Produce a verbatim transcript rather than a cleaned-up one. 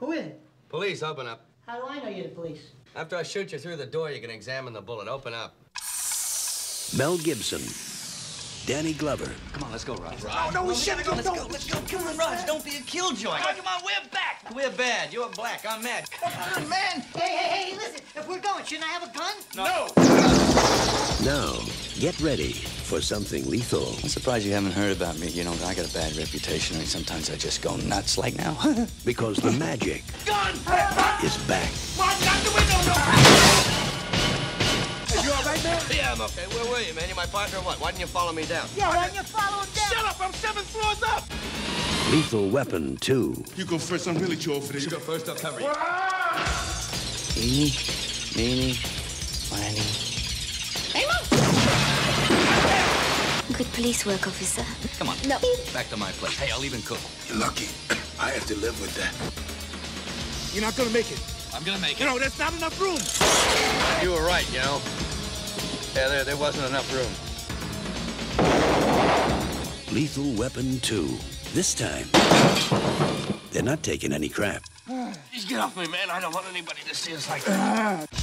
Who is it? Police, open up. How do I know you're the police? After I shoot you through the door, you can examine the bullet. Open up. Mel Gibson, Danny Glover. Come on, let's go, Raj. Oh, no, we shouldn't go. Let's go, let's go. Come on, Raj. Don't be a killjoy. Come on, come on, we're back. We're bad. You're black. I'm mad. Come on, man. Hey, hey, hey, listen. If we're going, shouldn't I have a gun? No. Now, get ready for something lethal. I'm surprised you haven't heard about me. You know, I got a bad reputation. I mean, sometimes I just go nuts like now. Because the magic Gun! is back. Come on, knock the window, no! Are you all right, man? Yeah, I'm okay. Where were you, man? You my partner or what? Why didn't you follow me down? Yeah, why don't you follow him down? Shut up, I'm seven floors up! Lethal Weapon two. You go first, I'm really too old for this. You go first, I'll cover you. Eeny, meeny, miny. Good police work, officer. Come on. No. Back to my place. Hey, I'll even cook. You're lucky. I have to live with that. You're not gonna make it. I'm gonna make You it. know, there's not enough room. You were right, you know. Yeah, there, there wasn't enough room. Lethal Weapon two. This time, they're not taking any crap. Just get off me, man. I don't want anybody to see us like that.